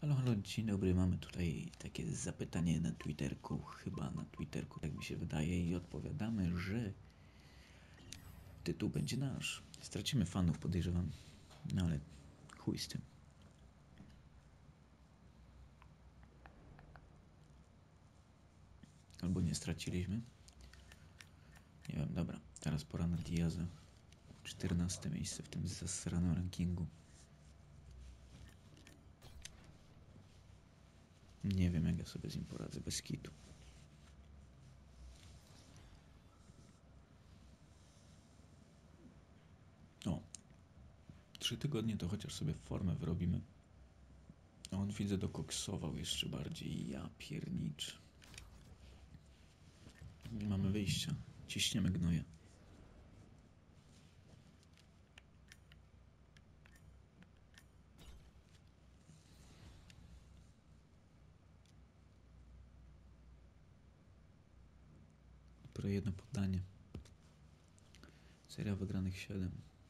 Halo, halo, dzień dobry. Mamy tutaj takie zapytanie na Twitterku, chyba na Twitterku, tak mi się wydaje, i odpowiadamy, że tytuł będzie nasz. Stracimy fanów, podejrzewam, no ale chuj z tym. Albo nie straciliśmy. Nie wiem, dobra. Teraz pora na Diaza. 14 miejsce w tym zasranym rankingu. Nie wiem, jak ja sobie z nim poradzę bez kitu. O, 3 tygodnie to chociaż sobie formę wyrobimy. A on, widzę, dokoksował jeszcze bardziej. Ja piernicz. Nie mamy wyjścia. Ciśniemy gnoja. Dopiero jedno poddanie. Seria wygranych 7.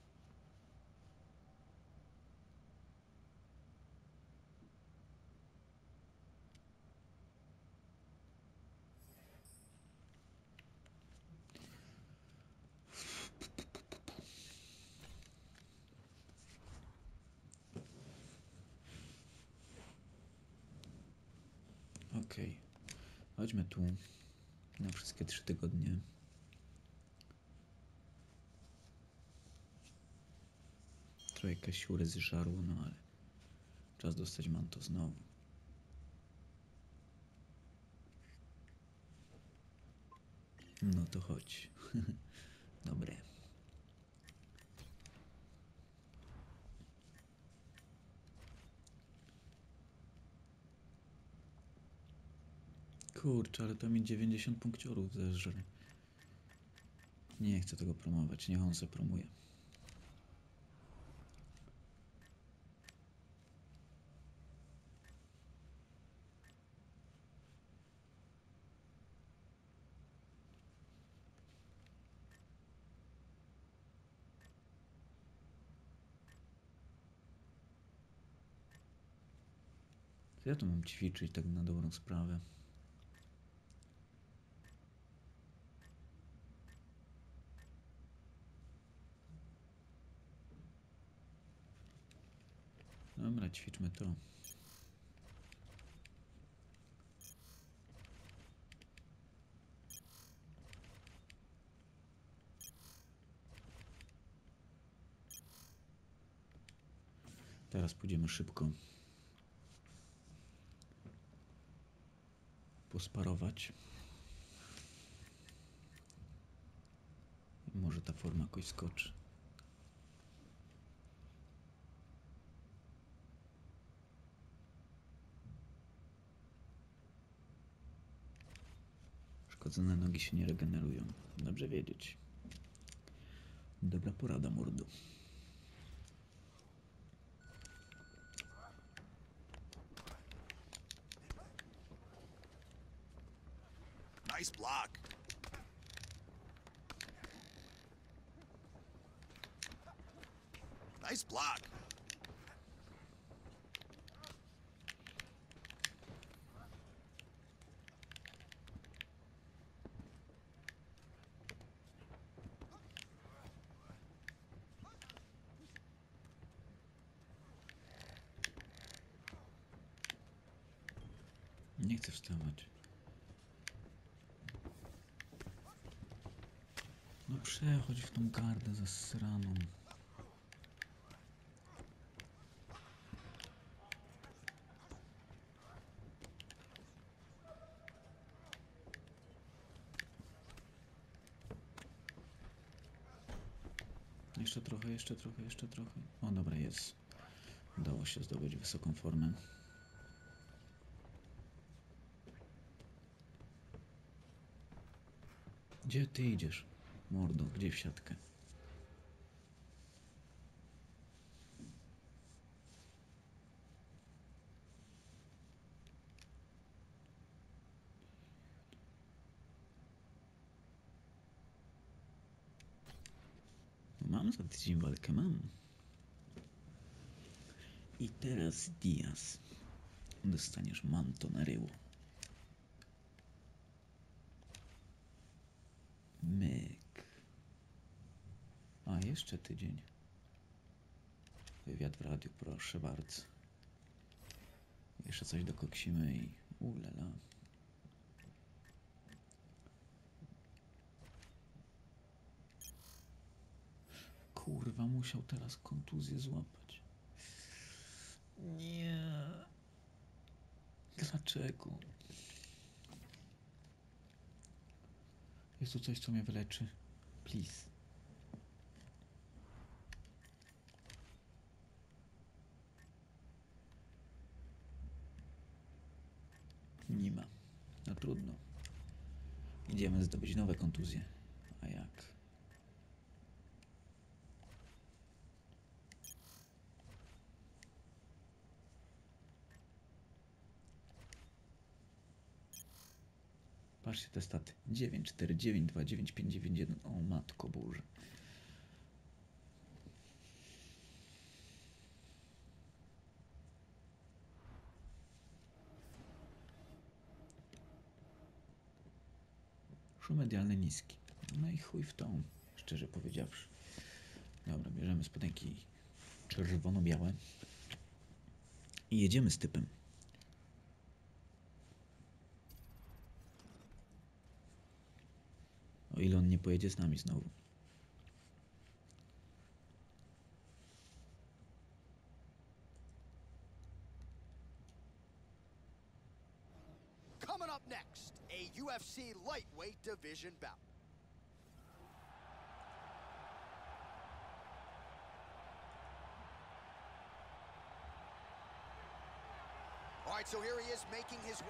Okej. Chodźmy tu na wszystkie 3 tygodnie. Trochę kasiury zżarło, no ale czas dostać manto znowu. No to chodź. Dobre. Kurczę, ale to mi 90 punkciorów zeżre. Nie chcę tego promować, niech on se promuje. To ja tu mam ćwiczyć tak na dobrą sprawę. Dobra, ćwiczmy to. Teraz pójdziemy szybko posparować. Może ta forma jakoś skoczy. Szkodzone nogi się nie regenerują. Dobrze wiedzieć. Dobra porada, mordo. Nice block. Nice block. Nie chcę wstawać. No przechodź w tą gardę zasraną. Jeszcze trochę, jeszcze trochę, jeszcze trochę. O, dobra, jest. Udało się zdobyć wysoką formę. Gdzie ty idziesz, mordo? Gdzie w siatkę? Mam za tydzień walkę, mam. I teraz Diaz. Dostaniesz manto na ryło. Myk. A, jeszcze tydzień. Wywiad w radiu, proszę bardzo. Jeszcze coś dokoksimy i ulala. Kurwa, musiał teraz kontuzję złapać. Nie. Dlaczego? Jest tu coś, co mnie wyleczy? Please. Nie ma. No trudno. Idziemy zdobyć nowe kontuzje. A jak? Patrzcie te staty. 9, 4, 9, 2, 9, 5, 9, 1. O matko Boże. Szum medialny niski. No i chuj w tą, szczerze powiedziawszy. Dobra, bierzemy spodenki czerwono-białe i jedziemy z typem. O ile on nie pojedzie z nami znowu. Coming up next, a UFC lightweight division bout. All right, so here he is making his...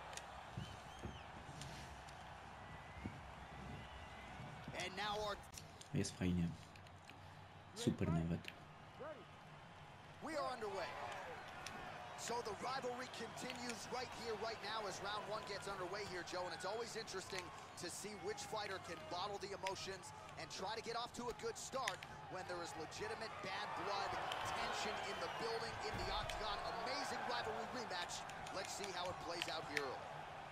And now our... Jest fajnie. Super nawet. We are underway. So the rivalry continues right here, right now, as round one gets underway here, Joe, and it's always interesting to see which fighter can bottle the emotions and try to get off to a good start when there is legitimate bad blood, tension in the building, in the octagon. Amazing rivalry rematch. Let's see how it plays out here early.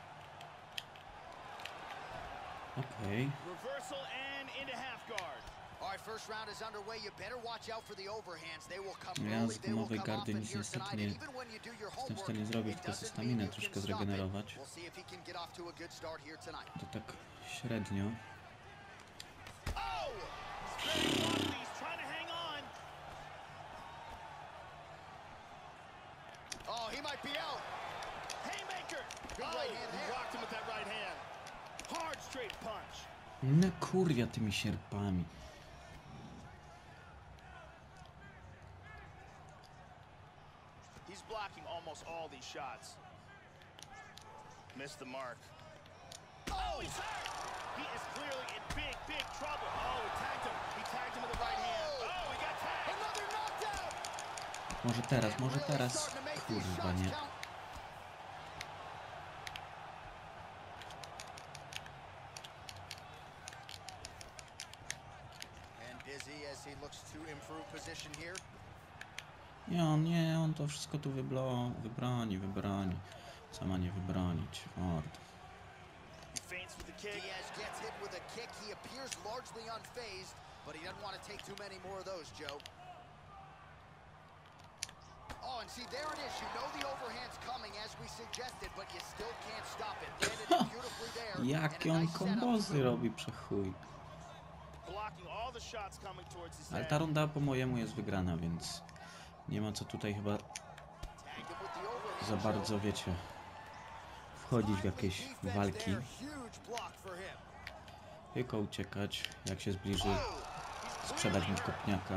Okej. Reversal and into half guard. All right, first round is underway. You better watch out for the overhands. They will come Ja early, z they will gumowej come gardy often nic here niestety tonight. nie And even when you do your jestem w homework, stanie zrobić, it tylko doesn't staminę mean you troszkę can stop it. zregenerować. We'll see if he can get off to a good start here tonight. To tak średnio. Oh! He's very wobbly. He's trying to hang on. Oh, he might be out. Haymaker. Big Oh, right hand he there. rocked him with that right hand. Hard straight punch. No kurwia tymi sierpami. He's blocking almost all these shots. Missed the mark. Oh, he's hurt! He is clearly in big, big trouble. Oh, he tagged him. He tagged him with the right hand. Oh, he got tagged. Another knockdown. Może teraz, And może really teraz. starting to make these Kurwa shots nie. count. And Dizzy as he looks to improve position here. Nie, on to wszystko tu wybroni. Sama nie wybronić. Ford. He feints with the kick. Diaz gets hit with a kick. He appears largely unfazed, but he doesn't want to take too many more of those, Joe. Oh, and see, there it is. You know the overhand's coming, as we suggested, but you still can't stop it. Landed it beautifully there. Jakie and a on nice setup. kombozy robi, przechuj. Blocking all the shots coming towards his Ale head. ta runda po mojemu jest wygrana, więc nie ma co tutaj chyba Tagged him with the overhand, za Joe. bardzo, wiecie, wchodzić w jakieś Defense walki. there, huge block for him. Tylko uciekać, jak się zbliży, Oh, sprzedać mu kopniaka.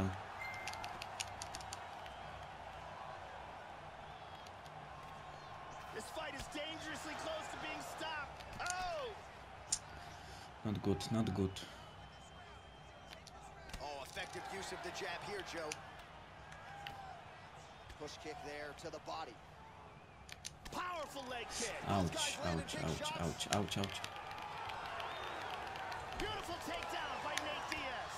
This fight is dangerously close to being stopped. Oh! Not good, not good. oh, effective use of the jab here, Joe. Push kick there to the body. Powerful leg kick. Those guys Auć, landed auć, big auć, shots. auć, auć, auć. Beautiful takedown by Nate Diaz.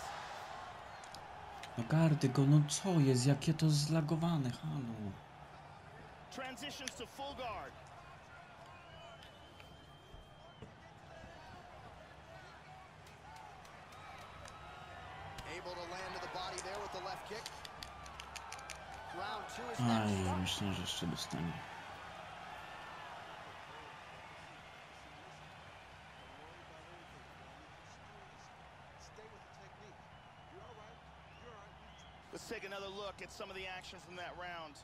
No gardy go, no co jest, jakie to zlagowane, halo. Transitions to full guard. Able to land to the body there with the left kick. Round 2 is Aj, next. myślę, że jeszcze dostanie. Let's take another look at some of the action from that round.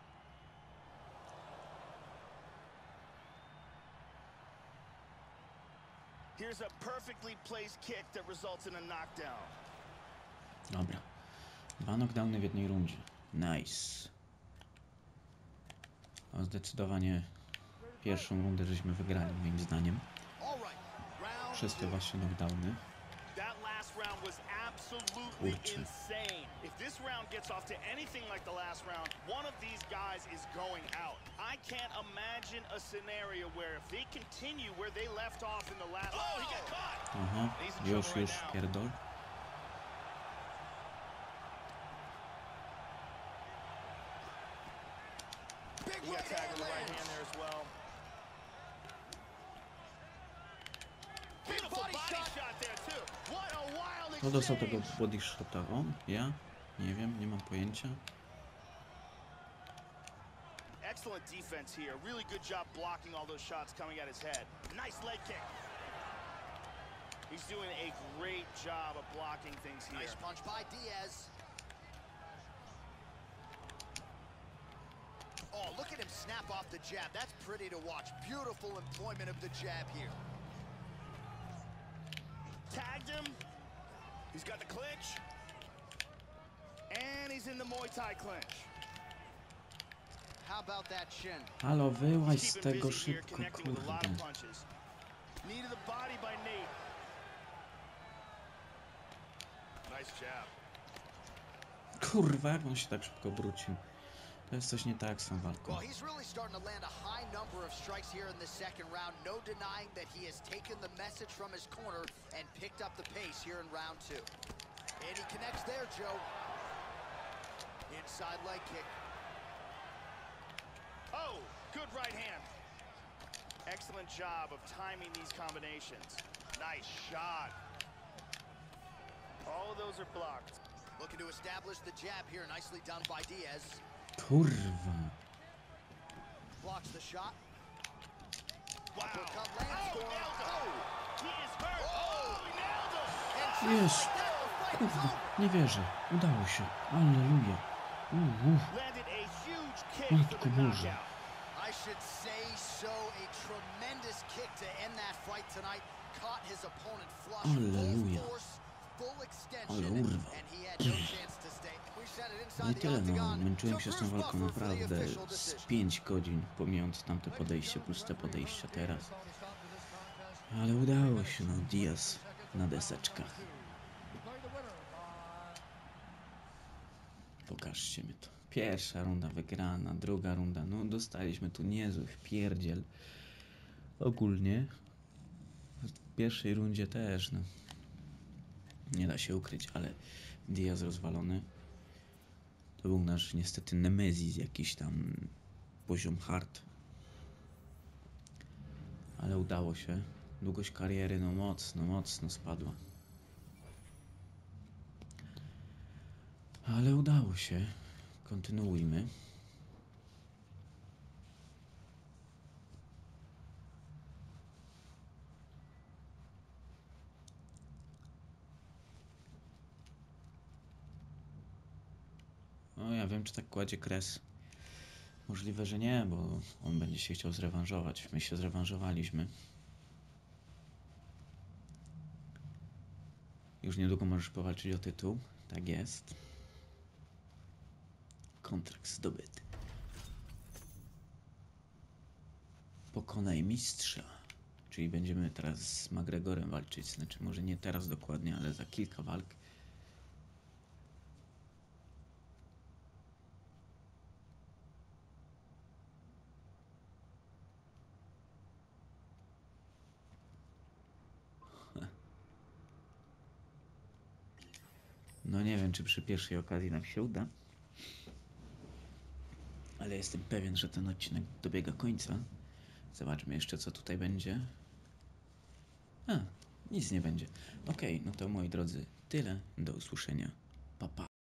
Here's a perfectly placed kick that results in a knockdown. Dobra. 2 knockdowny w jednej rundzie. Nice. O, zdecydowanie pierwszą rundę żeśmy wygrali, moim zdaniem. All right. Round Przez te 2. właśnie knockdowny. That last round was absolutely Kurczę. insane. If this round gets off to anything like the last round, one of these guys is going out. I can't imagine a scenario where if they continue where they left off in the last... Oh, he got caught! Aha, He's in już, trouble już, right now. pierdol. Big He got right tagged hand with the right lands. hand there as well. Big Beautiful body body shot. shot there too. What a wild Kto dostał tego exchange. body shota? On? Ja? Nie wiem, nie mam pojęcia. Excellent defense here. Really good job blocking all those shots coming at his head. Nice leg kick. He's doing a great job of blocking things here. Nice punch by Diaz. Oh, look at him snap off the jab. That's pretty to watch. Beautiful employment of the jab here. Tagged him. He's got the clinch. And he's in the Muay Thai clinch. How about that shin? Halo, wyłaź He's z keeping tego busy here, szybko, connecting with a lot kurde. of punches. Knee to the body by Nate. Nice jab. Kurwa, jak on się tak szybko obrócił. To jest coś nie tak z tą walką. Well, he's really starting to land a high number of strikes here in the second round. No denying that he has taken the message from his corner and picked up the pace here in round 2. And he connects there, Joe. Inside leg kick. Oh, good right hand. Excellent job of timing these combinations. Nice shot. All of those are blocked. Looking to establish the jab here. Nicely done by Diaz. Kurwa. Blocks the shot. Wow. Uppercut lands for him. Nailed him. Oh! He is hurt. Oh, he nailed him. And Jest. just like that, the fight is Kurwa, over. nie wierzę. Udało się. Alleluja. Landed a huge kick Matko for the Boże. knockout. I should say so. A tremendous kick to end that fight tonight. Caught his opponent flush. Alleluja. Full force, full extension, Ale urwał. and he had no chance to stay. We sent it No i inside the tyle, no. octagon. Męczyłem to się z tą Bruce walką Buffer for the naprawdę official z decision. 5 godzin, pomijając tamte podejście plus te podejścia teraz. Ale udało się, no. Diaz na deseczkach. Pokażcie mi to. Pierwsza runda wygrana, druga runda. No dostaliśmy tu niezły wpierdziel. Ogólnie w pierwszej rundzie też, no. Nie da się ukryć, ale Diaz rozwalony. To był nasz niestety Nemezis, jakiś tam poziom hard. Ale udało się. Długość kariery no mocno spadła. Ale udało się. Kontynuujmy. O, ja wiem, czy tak kładzie kres. Możliwe, że nie, bo on będzie się chciał zrewanżować. My się zrewanżowaliśmy. Już niedługo możesz powalczyć o tytuł. Tak jest. Kontrakt zdobyty. Pokonaj mistrza. Czyli będziemy teraz z McGregorem walczyć. Znaczy, może nie teraz dokładnie, ale za kilka walk. No nie wiem, czy przy pierwszej okazji nam się uda. Ale jestem pewien, że ten odcinek dobiega końca. Zobaczmy jeszcze, co tutaj będzie. A, nic nie będzie. Okej, no to moi drodzy, tyle. Do usłyszenia. Pa, pa.